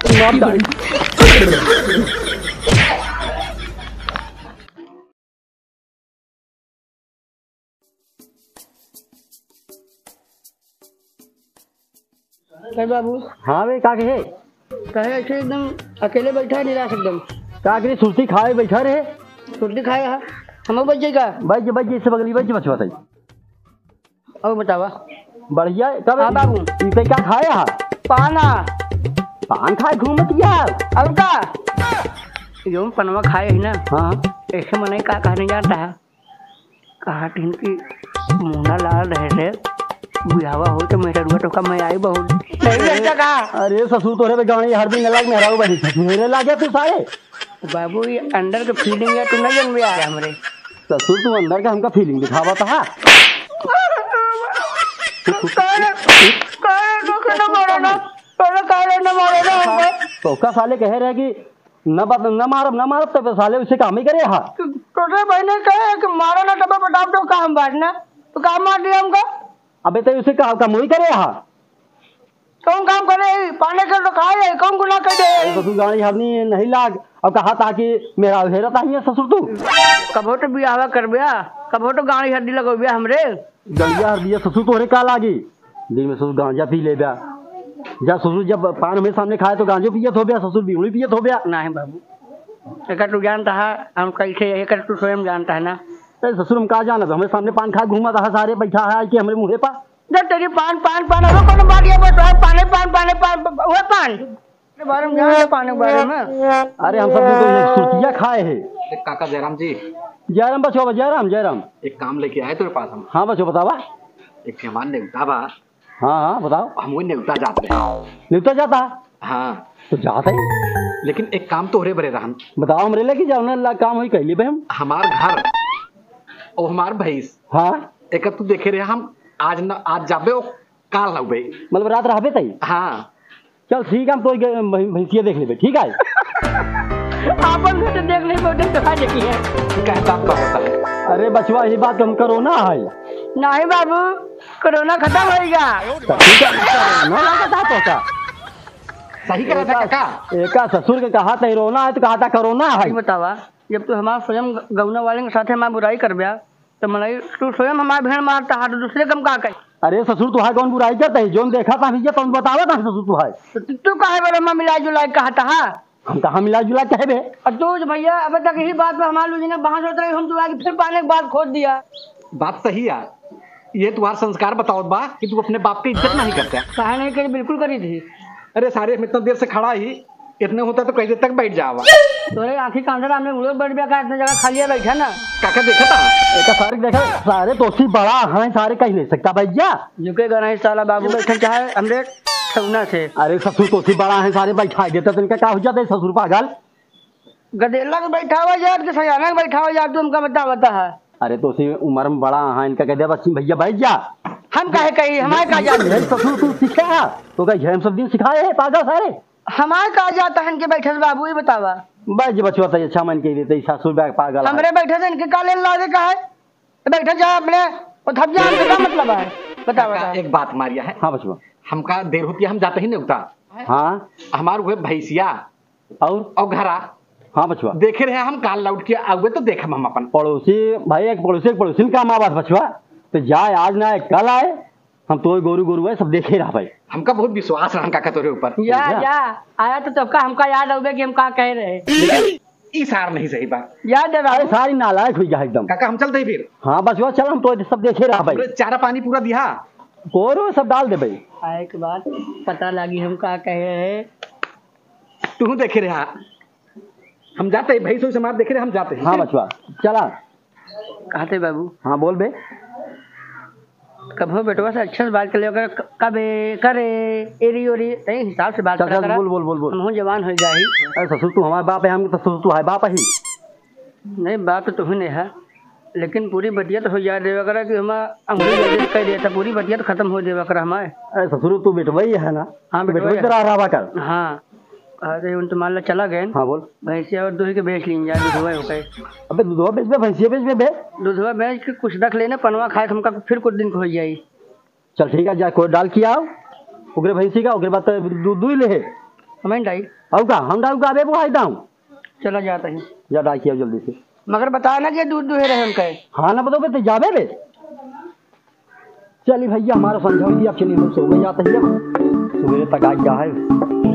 माफ दाई। कहे बाबू। हाँ भाई का कहे ऐसे एकदम अकेले बैठा है निराश एकदम। का करे सुर्ती खाए बैठा रहे। सुर्ती खाए हा हम बच जाएगा। बच इससे बगली बच बचवा। और बतावा बढ़िया कब। हाँ बाबू इसे क्या खाए हा पाना पान खाए घूमत यार। अब का यो पनवा खाए है ना। हाँ ऐसे मने का कहने जाता है कहा टीन की मुंडा लाल रहे थे बुढ़ावा हो तो मेरा रुआ तो का मैं आई बहुत नहीं लगता का। अरे ससुर तोरे पे गाँव हर दिन अलग मेहराऊ बनी मेरे लागे तू सारे। बाबू ये अंदर का फीलिंग है तू नहीं जन गया हमरे। ससुर तू अंदर का हमका फीलिंग दिखावा था। तो का साले कह रहे कि न मारब तब साले उसे काम ही करे। हाँ छोटे भाई ने कहे कि मारो ना टपा पटाप तो काम बांटना तो काम मार दिया हमका। अबे तो उसे काम ही करे। हाँ कौन काम करे पाने के तो खाए कौन गुना कर दे। ससुर गाड़ी हरनी नहीं लाग अब कहा था कि मेरा हेरता ही है ससुर तू। कबो तो बियाह कर बिया कबो तो गाड़ी हड्डी लगो बिया हमरे गलिया हर दिया ससुर तोरे का लागी दिन में ससुर गांजा पी ले बिया। जब ससुर जब पान हमें सामने खाए तो गांजो पियत हो गया ससुर बीड़ी पियत हो गया। नहीं बाबू एक तू जानता है हम कैसे एक तू स्वयं जानता है ना। ससुर हम कहा जाना हमें सामने पान खा घूमा था सारे बैठा है कि हमारे मुँह पा जब तेरी पान पान पान हो कौन बात ये बता पाने पान पाने पान वो पान के बारे में जाने पाने के बारे में। अरे हम सब तो सुर्तियाँ खाए हैं। काका जयराम जी। जयराम बचो जयराम एक काम लेके आए तेरे पास हम। हाँ बचो बतावा। एक मेहमान नेवता बा। हाँ बताओ। हम वही नेवता जाते हैं। नेवता जाता। हाँ तो जाते हैं लेकिन एक काम तो हो बरे हम बताओ हमरे लेके जाओ काम हुई कहली भाई हम हमार घर और हमार भैंस। हाँ एक तू देखे रहे हम आज जाबे और काल लगबे मतलब रात रहबे तई। हाँ चल ठीक है हम तो भैंसिया देख लेबे ठीक है। आपन बेटे देख ले बेटे तो आ जाइए कहता होता है। अरे बचवा यही बात हम कोरोना है। नहीं बाबू कोरोना खत्म होएगा। ठीक है ना का सही कहा था काका। एका ससुर के कहा था रोना है तो कहा था कोरोना है। बतावा जब तू हमारे स्वयं गौना वाले के साथ हमारी बुराई कर बिया तो मलाई तू स्वयं हमारे भेड़ मारता है तो दूसरे कम का कही। अरे ससुर तुहार कौन बुराई करता है जो देखा था भैया तुम बतावा था ससुर तुहार तू काहे बारे में मिला जुलाई कहता है। हम कहा मिला जुला कहबे और तू भैया अब तक यही बात पे हमारे लूजी ने बहस होता है हम तू आगे फिर पाने के बाद खोद दिया। बात सही है ये तुम्हारा संस्कार बताओ बा कि तू अपने बाप की इज्जत नहीं करता। कहा नहीं करी बिल्कुल करी थी। अरे सारे हम इतना देर से खड़ा ही इतने होता तो कई देर तक बैठ जावा। तोरे आंखी कांधर हमने उड़ो बैठ गया इतने जगह खाली बैठा ना। काका देखा था एक सारे देखा सारे दोस्ती बड़ा है सारे कहीं नहीं सकता भैया झुकेगा नहीं साला बाबू बैठे चाहे हमरे ठगना से। अरे ससुर दोस्ती बड़ा है सारे बैठा देता तो इनका क्या हो जाता है ससुर पागल गदेला के बैठा हुआ यार के सयाना के बैठा हुआ यार तू हमका बता है। अरे तो उसी उम्र में बड़ा है इनका कह दिया बच्ची भैया बैठ जा। हम काहे कही हमारे का जाता ससुर तू सीखा तो कहीं हम सब दिन सिखाए हैं पागल सारे हमारे का जाता है इनके बैठे बाबू ही बतावा बस बचवा तो अच्छा मन के देते ससुर बैग पागल हमरे बैठे थे इनके काले लादे का है बैठे जा अपने वो थप जा हमसे क्या मतलब है बता। एक बात मारिया है। हाँ बचवा हमका देर होती है हम जाते ही नहीं उठता। हाँ हमारे हुए भैंसिया और घरा। हाँ बचवा देखे रहे हम काल लौट के आगे तो देखे हम अपन पड़ोसी भाई एक पड़ोसी का माँ बात बचवा तो जाए आज ना कल आए हम तो गोरू है सब देखे रहा भाई। हमका बहुत विश्वास रहा काका तोरे ऊपर या आया तो तबका हमका याद हो गया कि हम का कह रहे इशार नहीं सही बात याद है सारी नालायक हुई एकदम। काका हम चलते फिर। हाँ बचवा चल हम तो सब देखे रहा भाई चारा पानी पूरा दिया कोरो सब डाल दे भाई। आए के बाद पता लगी हम का कह रहे तू देखे रहा हम जाते भाई सो समाज देखे रहे हम जाते। हाँ बचवा चला कहते बाबू। हाँ बोल बे कब हो बेटवा से अच्छा से बात कर लिया कबे करे एरी ओरी नहीं हिसाब से बात कर बोल हम जवान हो जाए। अरे ससुर तू हमारे बाप है हम तो ससुर तू है बाप ही नहीं बाप तो तू ही नहीं है लेकिन पूरी बतिया तो हो जाए देवा करा कि हम अंग्रेजी कह देता पूरी बतिया तो खत्म हो देवा करा हमारे। अरे ससुर तू बेटवा ही है ना। हाँ बेटवा रहा कर। हाँ अरे उन तो मान लो चला गए। हाँ बोल भैंसिया और दूध के बेच लीन जाए दूधवा हो गए। अबे दूधवा बेच में भैंसिया बेच में बे दूधवा बेच के कुछ रख लेना पनवा खाए हमका फिर कुछ दिन हो जाए। चल ठीक है जा कोई डाल किया ओकरे भैंसी का ओकरे बाद दूध ले हमें डाई और का हम डाऊ का बे बुहाई दाऊ चला जाता है जा डाई किया जल्दी से। मगर बता ना कि दूध दुहे रहे उनका हाँ ना बताओ तो जाबे बे। चलिए भैया हमारा समझाओ दिया, अब चलिए हम सो गए जाते हैं, सवेरे तक आ गया है।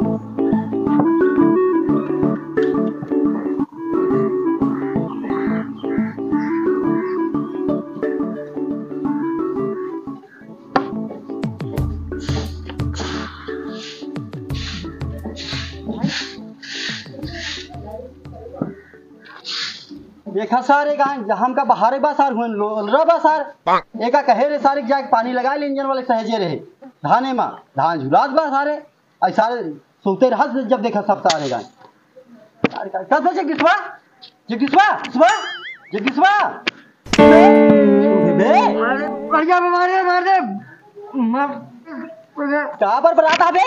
देखा सर एक हमका बाहर बा सर हुन लोलरा बा सर एका कहे रे सारे जाके पानी लगा ले इंजन वाले सहजे रहे धाने में धान झुलास बा सारे आई सारे सोते रहत जब देखा सब सारे गाय कस जे किसवा बे बढ़िया मार दे कहां पर बरात आबे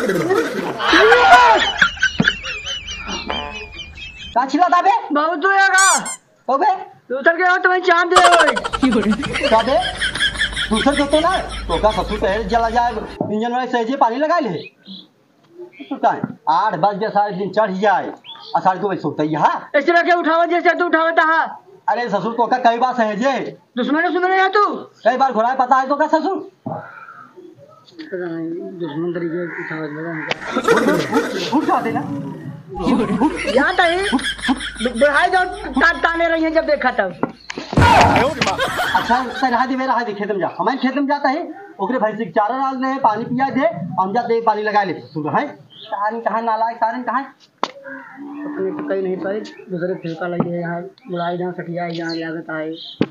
का छिला दाबे बहुत होएगा ओबे उतर के तो मैं चांद दे ओए का बे दूसर तो ना तो का ससुर कहे जला जाए इंजन वाले सहजे पानी लगा ले तो काय 8 बजे सारे दिन चढ़ जाए असार को सोता यहां इस तरह के उठावा जैसे तू उठावता है। अरे ससुर को का कई बार सहजे दुश्मन सुन रहे हैं तू कई बार घोड़ा पता है तो का ससुर दुश्मन तरीके उठावा लगा उठ जाते ना जाता है बढ़ाई दो ताने रही हैं जब देखा तब। अच्छा रहा दे खेत में जा हमारे खेत में जाता है ओकरे भैंस के चारा डाल दे पानी पिया दे हम जाते पानी लगा ले ससुर है कहां नाला सारन कहां अपने को कहीं नहीं पाए दूसरे फिरका लगी है यहाँ बुलाई जहाँ सटिया यहाँ लागत आए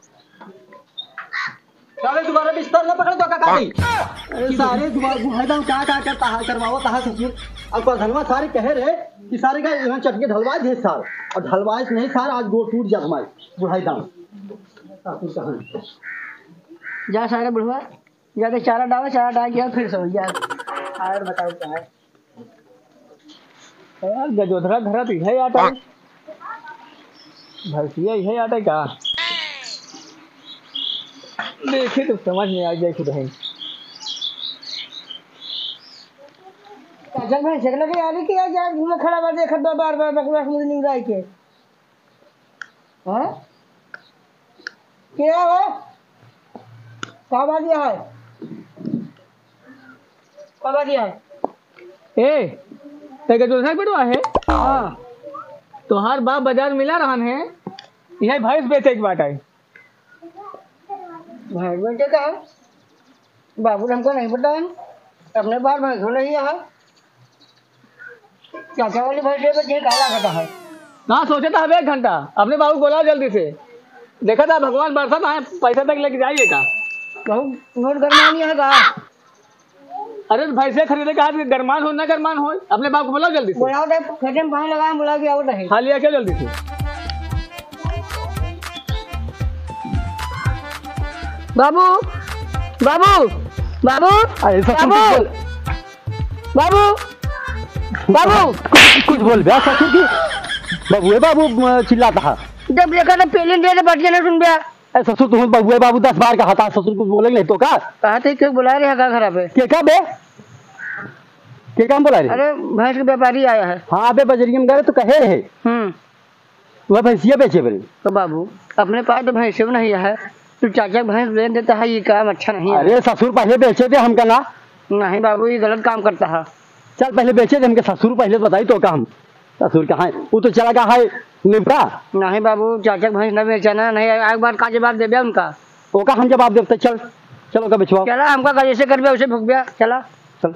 सारे दोबारा बिस्तर न पकड़ तो का काटी अरे सारे दोबारा गुहाइदा क्या करता है करवाओ ता ससुर अब धनवा सारे कह रहे कि सारे का यहाँ चटके ढलवा दे सार और ढलवाए नहीं सार आज गो टूट जा हमारे गुहाइदा ससुर कहां जा सारे बुढ़वा जाते चारा डाल गया फिर सो जा और बताओ क्या है यार गजोधरा धरा तो है आटा भैंसिया है आटा का देखे तो समझ में आ जाए खुद है जब मैं झगड़ा के आने की क्या घूमे खड़ा बार देखा दो बार बकवास मुझे नहीं उड़ाई के हाँ क्या है कहाँ बाजी है कहाँ बाजी है ए ते गजोधरा बेटवा है हाँ तो हर बाप बाजार मिला रहन है यह भैंस बेचे के बाटा है भैंस बेचे का है बाबू हमको नहीं पता है अपने बार भैंस हो रही है चाचा वाली भैंस बेचे काला घटा है ना सोचे था अब 1 घंटा अपने बाबू बोला जल्दी से देखा था भगवान बरसात आए पैसा तक लेके जाइए का बहुत नोट करना नहीं है कहा अरे भैंसे खरीदे का गरमान हो ना गरमान हो अपने बाप को बोला जल्दी से बुलाओ दे खेते में पानी लगाए बुला के आओ नहीं हाँ लिया क्या जल्दी से बाबू बाबू बाबू अरे ससुर बाबू बाबू बाबू कुछ बोल बे ससुर की बाबू चिल्लाता है जब देखा तो पहले दे बढ़िया ना सुन गया अरे ससुर तुम बाबू 10 बार कहा था ससुर को बोलेंगे नहीं तो का कहा थे क्यों बुला रहे हैं का खराब है के का बे के काम बोला रे अरे भैंस के व्यापारी आया है हाँ बे बजरिया में गए तो कहे रहे वह भैंसिया बेचे बड़े तो बाबू अपने पास तो भैंस नहीं है तो चाचा भैंस ले देता है ये काम अच्छा नहीं है अरे ससुर पहले बेचे थे हमका ना नहीं बाबू ये गलत काम करता है चल पहले बेचे थे हमके ससुर पहले बताई तो का हम ससुर कहाँ है वो तो चला गया है निपटा नहीं बाबू चाचा भैंस न बेचना नहीं एक बार का जवाब दे उनका ओका हम जवाब देते चल चलो का बिछवा चला हमका जैसे कर उसे भुग गया चला चल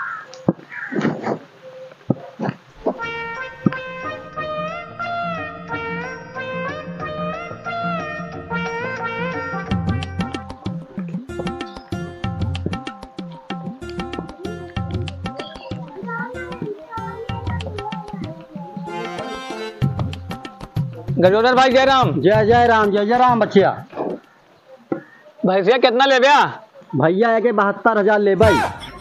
गजोधर भाई जय राम जय राम बच्चिया भैंसिया कितना ले गया भैया के 72,000 ले भाई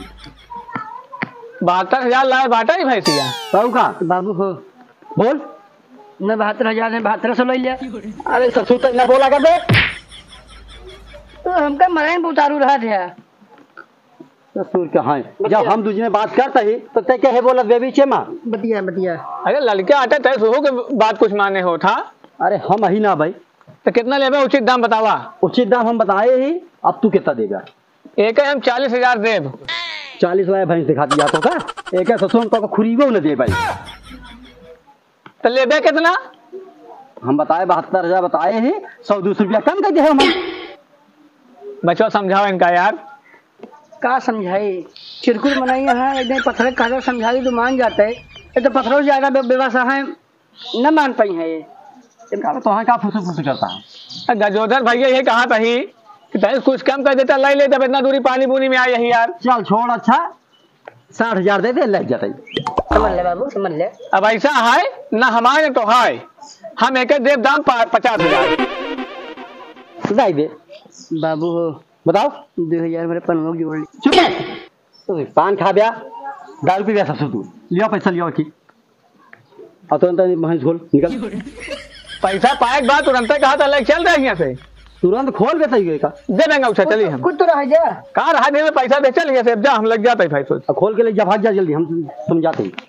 72,000 लाए बाटा ही भैंसिया कहू का बाबू हो बोल मैं 72,000 है 7200 ले लिया अरे ससुर तो इतना बोला कर दे तो हमका मराइन उतारू रहा था ससुर के हाँ जब हम दूसरे बात करते ही तो ते कहे बोला बेबी चे माँ बतिया बतिया। अरे लड़के आटे तय सुहो के बात कुछ माने हो था। अरे हम ही ना भाई तो कितना लेबे उचित दाम बतावा। उचित दाम हम बताए ही अब तू कितना देगा। एक हम 40,000 देब। 40 लाख भैंस दिखा दिया तो का एक ससुर तो खुरीबो न दे भाई। तो लेबे कितना हम बताए 72,000 बताए ही 100-200 रुपया कम कर दे हम। बच्चों समझाओ इनका यार। का समझाई चिरकुट मनाई है एकदम पत्थर कागज समझाई तो मान जाते है। ये तो पत्थरों से ज्यादा व्यवस्था है न मान पाई है ये। तो हाँ का फुस करता है। गजोधर भैया ये कहा था ही कि तय कुछ कम कर देता लाई लेता इतना दूरी पानी बुनी में आई यही यार। चल छोड़ अच्छा 60,000 दे दे लग जाता है। समझ ले बाबू समझ ले। अब ऐसा है ना हमारे तो है हम एक देव दाम 50,000 दे बाबू हो बताओ 2000 मेरे पन्नों जोड़ ली। चुप है तो पान खा ब्या दारू पी ब्या ससुर तू लियो पैसा लियो की और तुरंत भैंस खोल निकल। पैसा पाए के बाद तुरंत कहा था लेके चल रहे यहाँ से तुरंत खोल के सही का दे देंगे उसे चलिए हम कुछ तो रह जा कहाँ रहा दे पैसा दे चल यहाँ से अब जा हम लग जाते भाई सोच। खोल के ले जा भाग जा जल्दी हम समझाते हैं।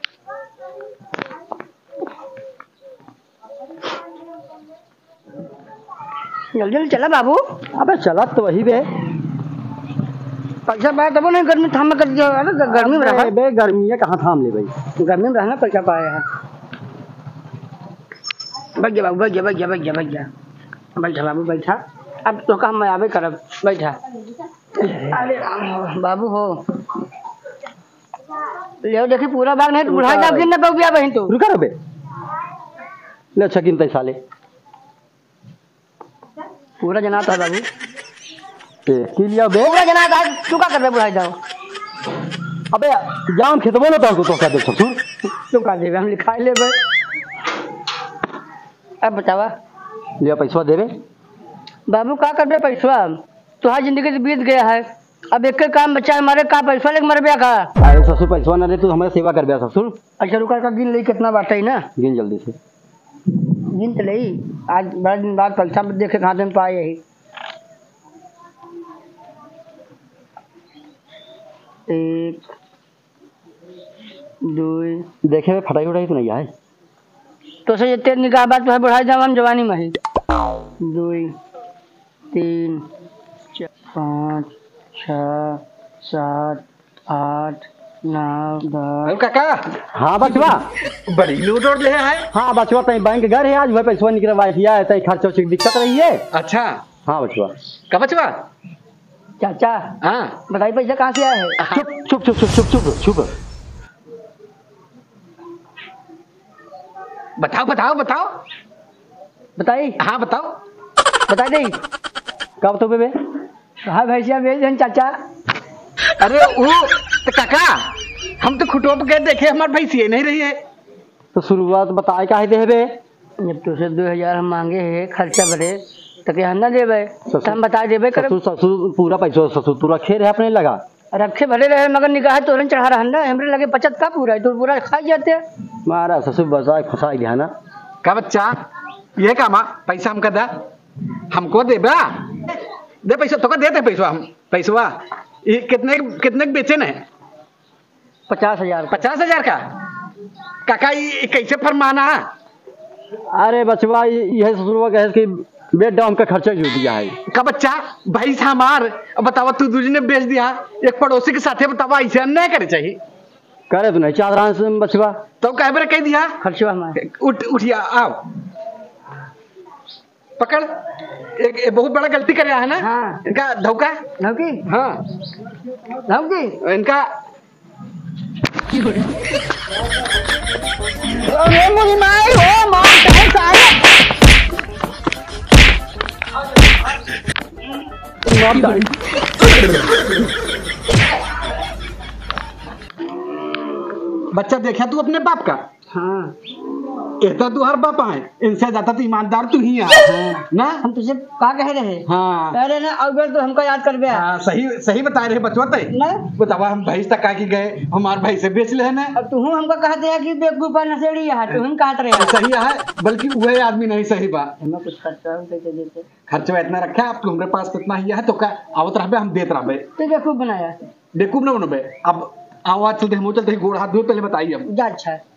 जल्दी जल्दी चला बाबू। अबे चला तो वही बे पैसा पाया तब नहीं गर्मी थाम कर दिया। अरे गर्मी में रहा बे गर्मी है कहाँ थाम ले भाई गर्मी में रहना पैसा पाया है। बैठ जा बाबू बैठ जा बैठ जा बैठ जा बैठ जा बैठा बाबू बैठा। अब तो काम मैं आवे करब बैठा। अरे बाबू हो ले देखी पूरा बाग नहीं तो बुढ़ा जा गिन ना बाबू बहन तो रुका रे बे ले अच्छा गिनते साले पूरा जना था बाबू की लिया बे पूरा जना था तू का कर रहे बुढ़ा जाओ। अबे जाम खेतबो ना तो क्या दे ससुर तू का देवे हम लिखा ले बे। अब बतावा लिया पैसा दे रे बाबू का कर दे पैसा तुम्हारी जिंदगी से बीत गया है। अब एक काम बच्चा हमारे का पैसा लेके मर गया का। अरे ससुर पैसा ना दे तू हमारी सेवा कर दिया ससुर। अच्छा रुका का गिन ले कितना बाटा ही ना गिन जल्दी से गिन तो ले आज बड़ा दिन बाद पैसा देखे खाते में पाए यही 1 2 देखे में फटाई उठाई तो नहीं आए तो से तेज निगाह बात तो है बढ़ाई जाओ हम जवानी में ही 2 3 4 5 6 7 8 9 10। काका हाँ बचवा बड़ी लूट और ले है। हाँ बचवा तई बैंक घर है आज वह पैसा निकलवा दिया है तई खर्चा की दिक्कत रही है। अच्छा हाँ बचवा का बचवा चाचा हाँ बताइए पैसा कहाँ से आया है। चुप चुप चुप चुप चुप चुप चुप बताओ बताओ बताओ बताइए हाँ बताओ बता दे कब तो बे कहा भैंसिया बेच दें चाचा। अरे वो तो काका हम तो खुटो पे गए देखे हमारे भाई सी नहीं रही है। तो शुरुआत बताए का है दे बे जब तुझसे 2000 हम मांगे है खर्चा भरे तो क्या हम ना देवे तो हम बता देवे कर ससुर ससुर पूरा पैसा ससुर पूरा खेर है अपने लगा रखे भरे रहे मगर निगाह तोरन चढ़ा रहा ना हमरे लगे बचत का पूरा है तो पूरा खा जाते। मारा ससुर बजाय फंसा गया ना का बच्चा ये काम पैसा हमका दा हमको दे बा दे पैसा तो का देते पैसा हम पैसा ये कितने कितने के बेचे न 50,000 50,000 का काका ये कैसे फरमाना। अरे बचवा यह ससुरवा कहे कि बेड डाउन का खर्चा जो दिया है का बच्चा भाई से हमार बतावा तू दूसरे ने बेच दिया एक पड़ोसी के साथे बतावा ऐसे अन्याय करे चाहिए करे तो नहीं चाह रहा है बचवा तो कह बरे कह दिया खर्चा हमारे उठिया आओ पकड़ एक बहुत बड़ा गलती कर रहा है ना। हाँ। इनका धोखा नौकी हाँ नौकी इनका अरे मुझे मार हो मार कहे सारे बच्चा देखा तू अपने बाप का। हाँ ऐसा तू हर बाप है इनसे ज्यादा तो ईमानदार तू ही है ना। हम तुझे का कह रहे हैं। हाँ कह रहे ना अगर तो हमको याद कर गया हाँ सही सही बता रहे बचवा तय ना बतावा हम भैंस तक आके गए हमारे भाई से बेच ले ना। अब तू हमको कहते हैं कि बेवकूफा नशेड़ी है तू हम काट रहे हैं। सही है बल्कि वही आदमी नहीं सही बा हमें कुछ खर्चा कैसे देते खर्चा इतना रखा आप हमारे पास कितना ही है तो का आवत रहे हम देते रहे तो बेवकूफ बनाया बेवकूफ ना बनो बे। अब आओ आज चलते, हम चलते, गोड़ हाथ धो, पहले बताइए हम। जा अच्छा